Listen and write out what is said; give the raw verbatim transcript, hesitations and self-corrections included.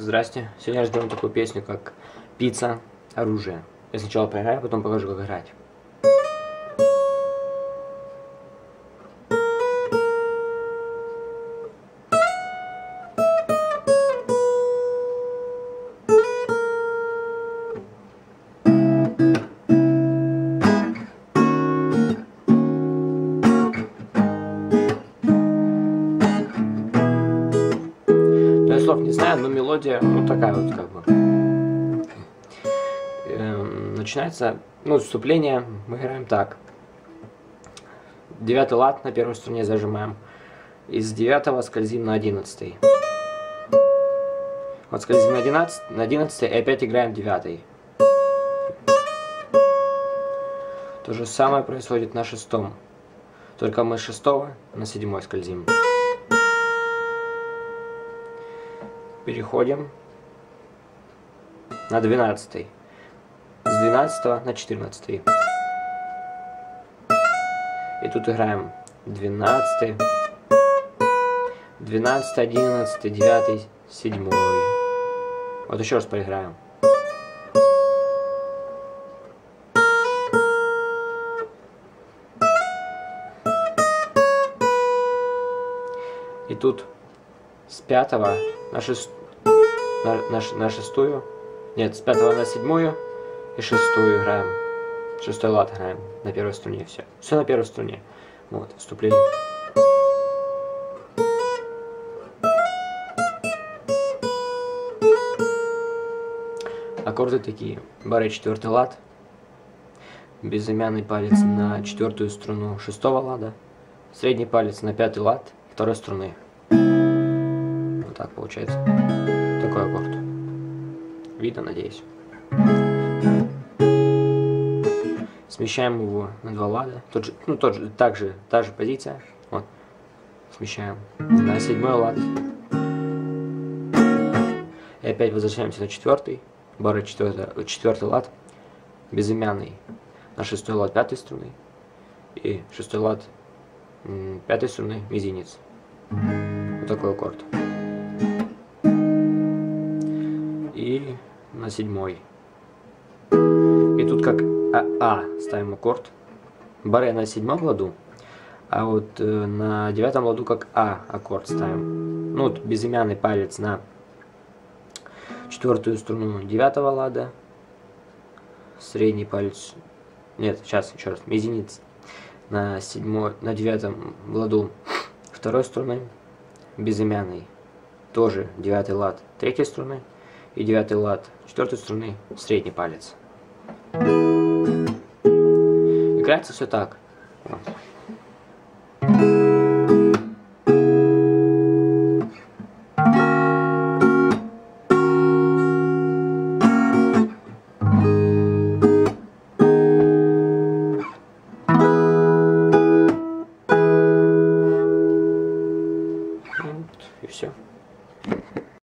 Здрасте. Сегодня разберем такую песню, как «Пицца. Оружие». Я сначала проиграю, потом покажу, как играть. Я слов не знаю, но мелодия, ну, такая вот, как бы. Эм, начинается, ну, вступление мы играем так. Девятый лад на первой струне зажимаем. Из девятого скользим на одиннадцатый. Вот скользим на одиннадцатый, на одиннадцатый и опять играем девятый. То же самое происходит на шестом. Только мы с шестого на седьмой скользим. Переходим на двенадцатый. С двенадцатого на четырнадцатый. И тут играем двенадцатый, двенадцатый, одиннадцатый, девятый, седьмой. Вот еще раз поиграем. И тут с пятого на, шест... на, на, на шестую, нет, с пятого на седьмую и шестую играем. Шестой лад играем на первой струне, все. Все на первой струне. Вот, вступление. Аккорды такие. Баре четвертый лад. Безымянный палец на четвертую струну шестого лада. Средний палец на пятый лад второй струны. Вот так получается. Такой аккорд. Видно, надеюсь. Смещаем его на два лада. Тот же, ну, тот же, так же, та же позиция. Вот. Смещаем на седьмой лад. И опять возвращаемся на четвертый. Баре четвертый, четвертый лад. Безымянный на шестой лад пятой струны. И шестой лад пятой струны мизинец. Вот такой аккорд. И на седьмой. И тут как А, а ставим аккорд. Баре на седьмом ладу, а вот э, на девятом ладу как А аккорд ставим. Ну вот безымянный палец на четвертую струну девятого лада, средний палец, нет, сейчас еще раз, мизинец на седьмой, на девятом ладу второй струны, безымянный тоже девятый лад третьей струны и девятый лад четвертой струны средний палец. Играется все так. Вот.